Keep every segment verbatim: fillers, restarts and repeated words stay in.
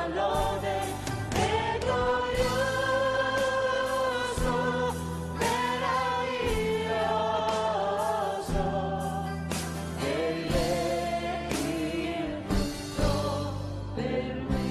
lode e glorioso, meraviglioso, egli è il tutto per me.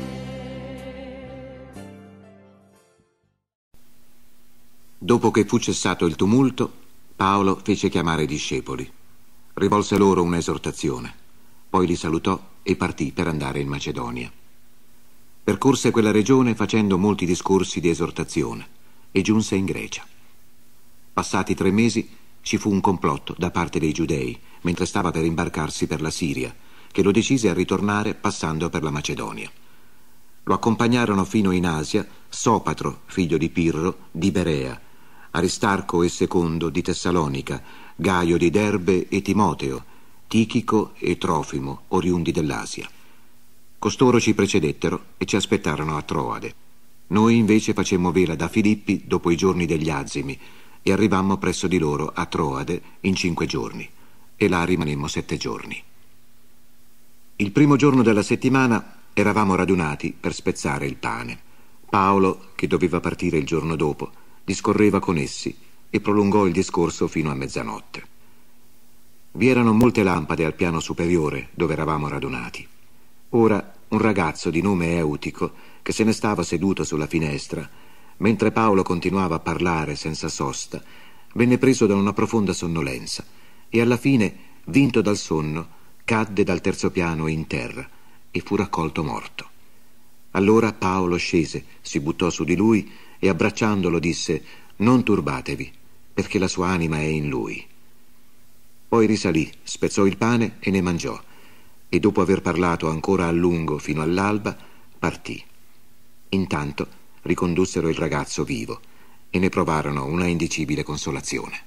Dopo che fu cessato il tumulto, Paolo fece chiamare i discepoli. Rivolse loro un'esortazione, poi li salutò e partì per andare in Macedonia. Percorse quella regione facendo molti discorsi di esortazione e giunse in Grecia. Passati tre mesi ci fu un complotto da parte dei giudei, mentre stava per imbarcarsi per la Siria, che lo decise a ritornare passando per la Macedonia. Lo accompagnarono fino in Asia Sopatro, figlio di Pirro, di Berea, Aristarco e Secondo di Tessalonica, Gaio di Derbe e Timoteo, Tichico e Trofimo, oriundi dell'Asia. Costoro ci precedettero e ci aspettarono a Troade. Noi invece facemmo vela da Filippi dopo i giorni degli azimi e arrivammo presso di loro a Troade in cinque giorni, e là rimanemmo sette giorni. Il primo giorno della settimana eravamo radunati per spezzare il pane. Paolo, che doveva partire il giorno dopo, discorreva con essi e prolungò il discorso fino a mezzanotte. Vi erano molte lampade al piano superiore dove eravamo radunati. Ora un ragazzo di nome Eutico, che se ne stava seduto sulla finestra, mentre Paolo continuava a parlare senza sosta, venne preso da una profonda sonnolenza e alla fine, vinto dal sonno, cadde dal terzo piano in terra e fu raccolto morto. Allora Paolo scese, si buttò su di lui e abbracciandolo disse: «Non turbatevi, perché la sua anima è in lui». Poi risalì, spezzò il pane e ne mangiò, e dopo aver parlato ancora a lungo fino all'alba, partì. Intanto ricondussero il ragazzo vivo e ne provarono una indicibile consolazione.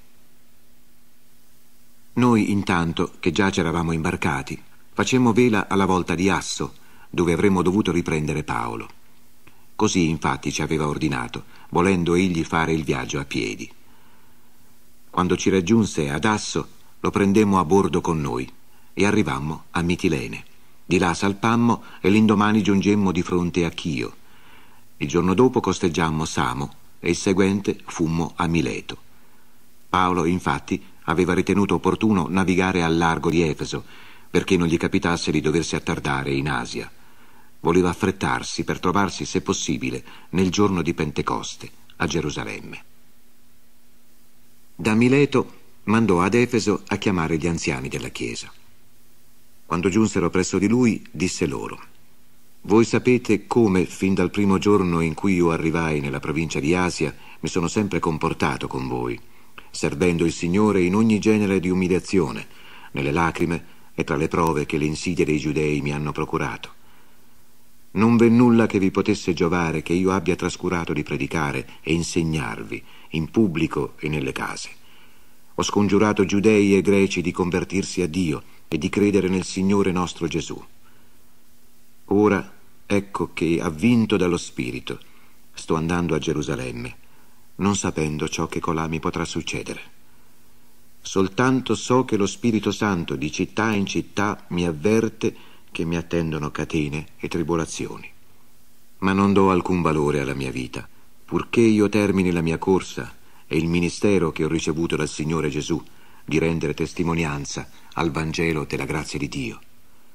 Noi intanto, che già c'eravamo imbarcati, facemmo vela alla volta di Asso, dove avremmo dovuto riprendere Paolo. Così infatti ci aveva ordinato, volendo egli fare il viaggio a piedi. Quando ci raggiunse ad Asso, lo prendemmo a bordo con noi e arrivammo a Mitilene. Di là salpammo e l'indomani giungemmo di fronte a Chio. Il giorno dopo costeggiammo Samo e il seguente fummo a Mileto. Paolo, infatti, aveva ritenuto opportuno navigare al largo di Efeso, perché non gli capitasse di doversi attardare in Asia. Voleva affrettarsi per trovarsi, se possibile, nel giorno di Pentecoste, a Gerusalemme. Da Mileto mandò ad Efeso a chiamare gli anziani della Chiesa. Quando giunsero presso di lui, disse loro: «Voi sapete come, fin dal primo giorno in cui io arrivai nella provincia di Asia, mi sono sempre comportato con voi, servendo il Signore in ogni genere di umiliazione, nelle lacrime e tra le prove che le insidie dei giudei mi hanno procurato. Non v'è nulla che vi potesse giovare che io abbia trascurato di predicare e insegnarvi in pubblico e nelle case. Ho scongiurato giudei e greci di convertirsi a Dio e di credere nel Signore nostro Gesù. Ora ecco che, avvinto dallo Spirito, sto andando a Gerusalemme, non sapendo ciò che colà mi potrà succedere. Soltanto so che lo Spirito Santo di città in città mi avverte che mi attendono catene e tribolazioni. Ma non do alcun valore alla mia vita, purché io termini la mia corsa e il ministero che ho ricevuto dal Signore Gesù di rendere testimonianza al Vangelo della grazia di Dio.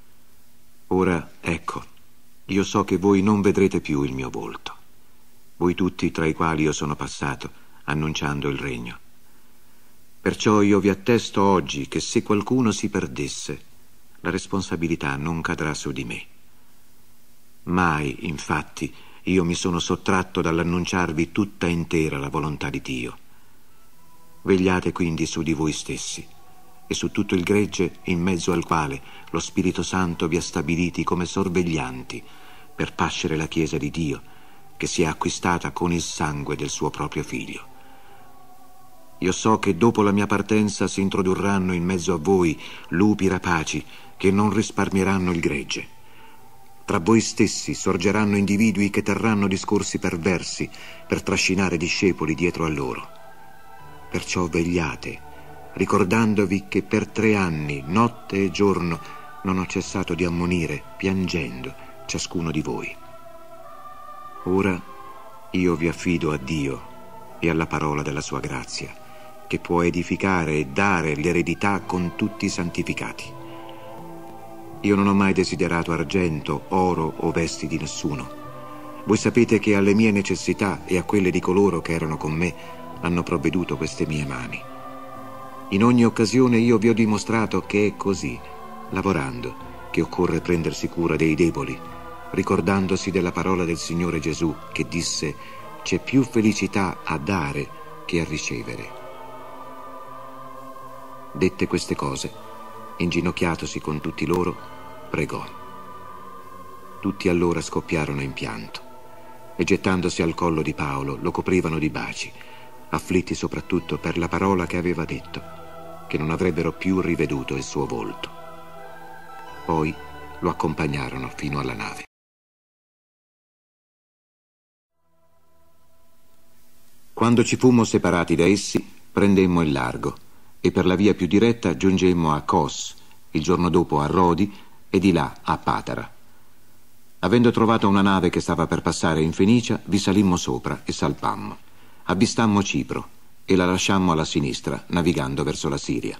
Ora, ecco, io so che voi non vedrete più il mio volto, voi tutti tra i quali io sono passato, annunciando il regno. Perciò io vi attesto oggi che se qualcuno si perdesse, la responsabilità non cadrà su di me. Mai, infatti, io mi sono sottratto dall'annunciarvi tutta intera la volontà di Dio. Vegliate quindi su di voi stessi e su tutto il gregge in mezzo al quale lo Spirito Santo vi ha stabiliti come sorveglianti per pascere la Chiesa di Dio, che si è acquistata con il sangue del suo proprio Figlio. Io so che dopo la mia partenza si introdurranno in mezzo a voi lupi rapaci che non risparmieranno il gregge. Tra voi stessi sorgeranno individui che terranno discorsi perversi per trascinare discepoli dietro a loro. Perciò vegliate, ricordandovi che per tre anni, notte e giorno, non ho cessato di ammonire, piangendo, ciascuno di voi. Ora io vi affido a Dio e alla parola della sua grazia, che può edificare e dare l'eredità con tutti i santificati. Io non ho mai desiderato argento, oro o vesti di nessuno. Voi sapete che alle mie necessità e a quelle di coloro che erano con me hanno provveduto queste mie mani. In ogni occasione io vi ho dimostrato che è così, lavorando, che occorre prendersi cura dei deboli, ricordandosi della parola del Signore Gesù che disse: c'è più felicità a dare che a ricevere. Dette queste cose, inginocchiatosi con tutti loro, pregò. Tutti allora scoppiarono in pianto e gettandosi al collo di Paolo lo coprivano di baci, afflitti soprattutto per la parola che aveva detto, che non avrebbero più riveduto il suo volto. Poi lo accompagnarono fino alla nave. Quando ci fummo separati da essi, prendemmo il largo e per la via più diretta giungemmo a Cos, il giorno dopo a Rodi e di là a Patara. Avendo trovato una nave che stava per passare in Fenicia, vi salimmo sopra e salpammo. Avvistammo Cipro e la lasciammo alla sinistra, navigando verso la Siria.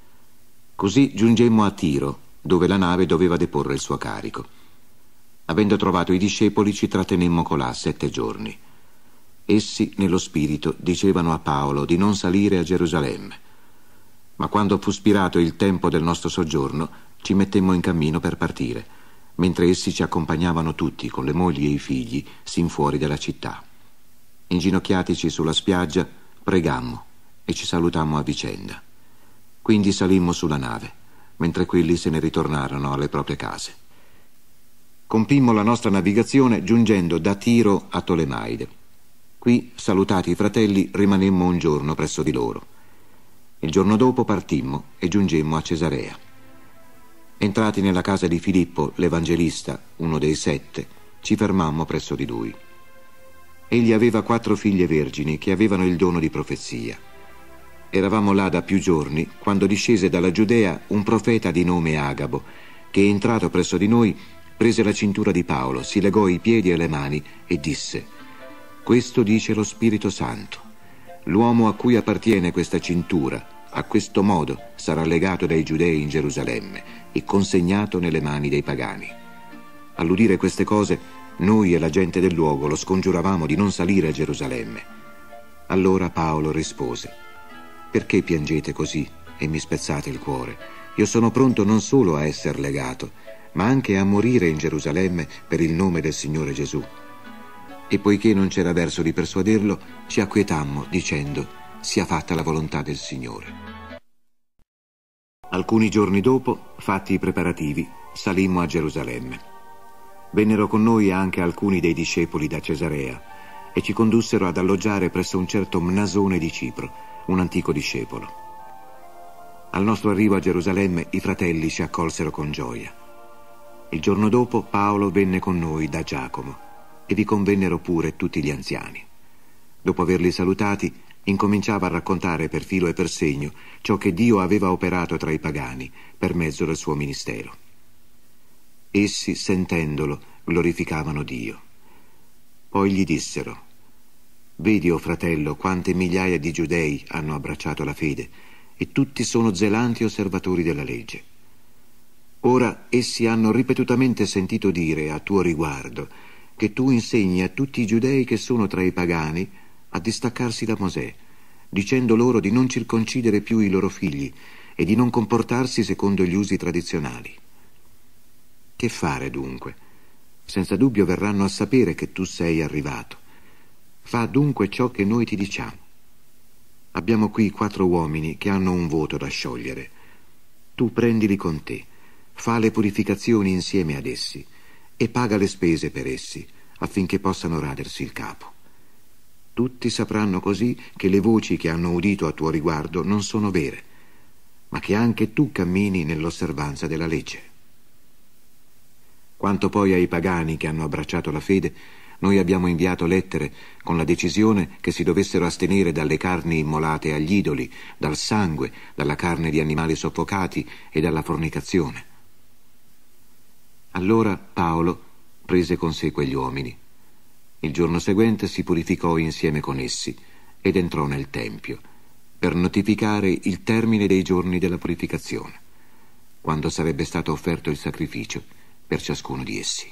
Così giungemmo a Tiro, dove la nave doveva deporre il suo carico. Avendo trovato i discepoli, ci trattenemmo colà sette giorni. Essi, nello spirito, dicevano a Paolo di non salire a Gerusalemme. Ma quando fu spirato il tempo del nostro soggiorno, ci mettemmo in cammino per partire, mentre essi ci accompagnavano tutti, con le mogli e i figli, sin fuori della città. Inginocchiatici sulla spiaggia, pregammo e ci salutammo a vicenda. Quindi salimmo sulla nave, mentre quelli se ne ritornarono alle proprie case. Compimmo la nostra navigazione giungendo da Tiro a Tolemaide. Qui, salutati i fratelli, rimanemmo un giorno presso di loro. Il giorno dopo partimmo e giungemmo a Cesarea. Entrati nella casa di Filippo, l'Evangelista, uno dei sette, ci fermammo presso di lui. Egli aveva quattro figlie vergini che avevano il dono di profezia. Eravamo là da più giorni quando discese dalla Giudea un profeta di nome Agabo, che entrato presso di noi prese la cintura di Paolo, si legò i piedi e le mani e disse: questo dice lo Spirito Santo. L'uomo a cui appartiene questa cintura, a questo modo sarà legato dai giudei in Gerusalemme e consegnato nelle mani dei pagani. All'udire queste cose, noi e la gente del luogo lo scongiuravamo di non salire a Gerusalemme. Allora Paolo rispose: perché piangete così e mi spezzate il cuore? Io sono pronto non solo a essere legato, ma anche a morire in Gerusalemme per il nome del Signore Gesù. E poiché non c'era verso di persuaderlo, ci acquietammo dicendo: sia fatta la volontà del Signore. Alcuni giorni dopo, fatti i preparativi, salimmo a Gerusalemme. Vennero con noi anche alcuni dei discepoli da Cesarea e ci condussero ad alloggiare presso un certo Mnasone di Cipro, un antico discepolo. Al nostro arrivo a Gerusalemme i fratelli ci accolsero con gioia. Il giorno dopo Paolo venne con noi da Giacomo e vi convennero pure tutti gli anziani. Dopo averli salutati, incominciava a raccontare per filo e per segno ciò che Dio aveva operato tra i pagani per mezzo del suo ministero. Essi, sentendolo, glorificavano Dio. Poi gli dissero: vedi, o fratello, quante migliaia di giudei hanno abbracciato la fede e tutti sono zelanti osservatori della legge. Ora essi hanno ripetutamente sentito dire a tuo riguardo che tu insegni a tutti i giudei che sono tra i pagani a distaccarsi da Mosè, dicendo loro di non circoncidere più i loro figli e di non comportarsi secondo gli usi tradizionali. Che fare dunque? Senza dubbio verranno a sapere che tu sei arrivato. Fa dunque ciò che noi ti diciamo. Abbiamo qui quattro uomini che hanno un voto da sciogliere. Tu prendili con te, fa le purificazioni insieme ad essi e paga le spese per essi, affinché possano radersi il capo. Tutti sapranno così che le voci che hanno udito a tuo riguardo non sono vere, ma che anche tu cammini nell'osservanza della legge. Quanto poi ai pagani che hanno abbracciato la fede, noi abbiamo inviato lettere con la decisione che si dovessero astenere dalle carni immolate agli idoli, dal sangue, dalla carne di animali soffocati e dalla fornicazione. Allora Paolo prese con sé quegli uomini Il giorno seguente si purificò insieme con essi ed entrò nel tempio per notificare il termine dei giorni della purificazione, quando sarebbe stato offerto il sacrificio per ciascuno di essi.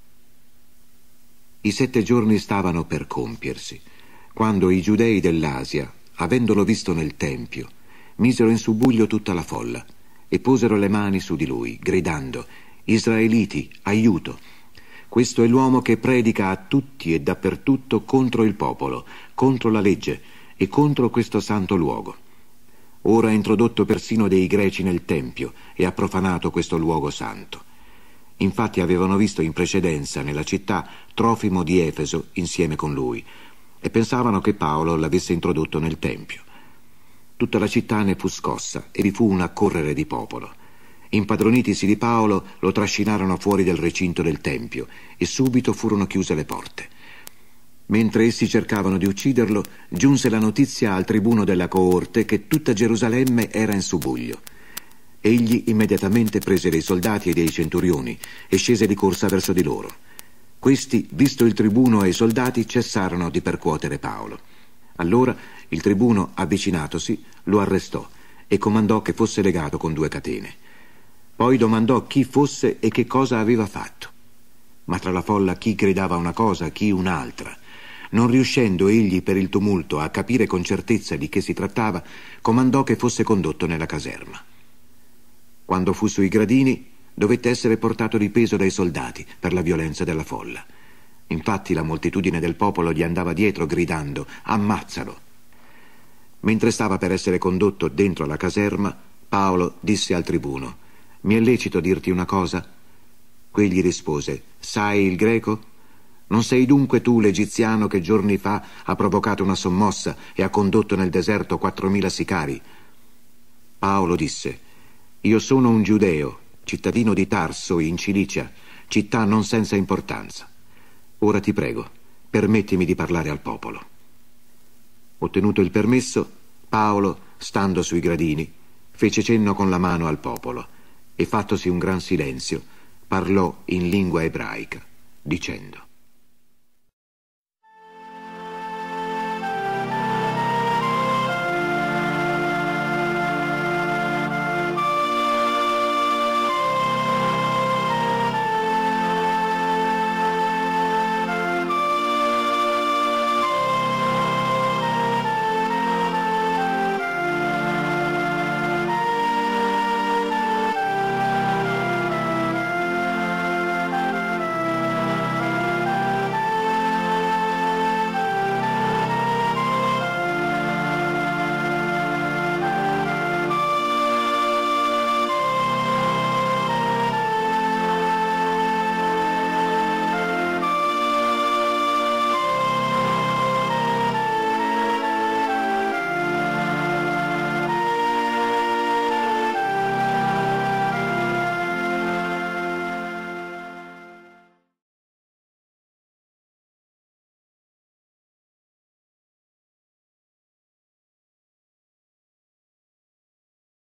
I sette giorni stavano per compiersi, quando i giudei dell'Asia, avendolo visto nel tempio, misero in subbuglio tutta la folla e posero le mani su di lui, gridando: «Israeliti, aiuto! Questo è l'uomo che predica a tutti e dappertutto contro il popolo, contro la legge e contro questo santo luogo. Ora ha introdotto persino dei greci nel tempio e ha profanato questo luogo santo». Infatti avevano visto in precedenza nella città Trofimo di Efeso insieme con lui e pensavano che Paolo l'avesse introdotto nel tempio. Tutta la città ne fu scossa e vi fu un accorrere di popolo. Impadronitisi di Paolo lo trascinarono fuori del recinto del tempio e subito furono chiuse le porte. Mentre essi cercavano di ucciderlo, giunse la notizia al tribuno della coorte che tutta Gerusalemme era in subbuglio. Egli immediatamente prese dei soldati e dei centurioni e scese di corsa verso di loro. Questi, visto il tribuno e i soldati, cessarono di percuotere Paolo. Allora il tribuno, avvicinatosi, lo arrestò e comandò che fosse legato con due catene. Poi domandò chi fosse e che cosa aveva fatto. Ma tra la folla chi gridava una cosa, chi un'altra. Non riuscendo egli per il tumulto a capire con certezza di che si trattava, comandò che fosse condotto nella caserma. Quando fu sui gradini, dovette essere portato di peso dai soldati per la violenza della folla. Infatti la moltitudine del popolo gli andava dietro gridando: «Ammazzalo!». Mentre stava per essere condotto dentro la caserma, Paolo disse al tribuno: «Mi è lecito dirti una cosa?» Quegli rispose: «Sai il greco? Non sei dunque tu l'egiziano che giorni fa ha provocato una sommossa e ha condotto nel deserto quattromila sicari?» Paolo disse: «Io sono un giudeo, cittadino di Tarso in Cilicia, città non senza importanza. Ora ti prego, permettimi di parlare al popolo». Ottenuto il permesso, Paolo, stando sui gradini, fece cenno con la mano al popolo e, fattosi un gran silenzio, parlò in lingua ebraica, dicendo: